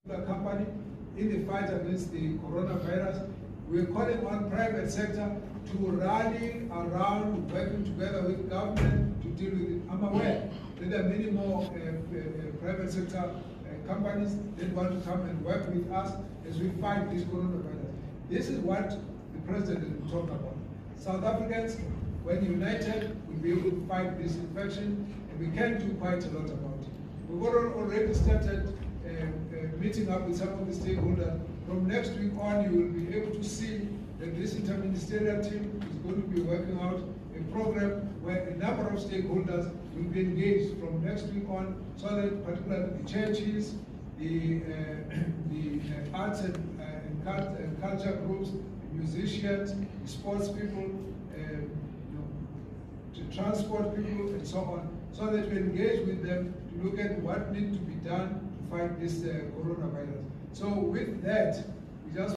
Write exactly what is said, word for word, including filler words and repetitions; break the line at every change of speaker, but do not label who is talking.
company in the fight against the coronavirus. We're calling on private sector to rally around working together with government to deal with it. I'm aware that there are many more uh, uh, private sector uh, companies that want to come and work with us as we fight this coronavirus. This is what the president is talking about. South Africans, when united, will be able to fight this infection, and we can do quite a lot about it. We've already started uh, uh, meeting up with some of the stakeholders. From next week on, you will be able to see that this interministerial team is going to be working out a program where a number of stakeholders will be engaged from next week on, so that particularly the churches, the, uh, the uh, arts and, uh, and, cult and culture groups, the musicians, the sports people, uh, you know, the transport people, and so on, so that we engage with them to look at what needs to be done to fight this uh, coronavirus. So with that, we just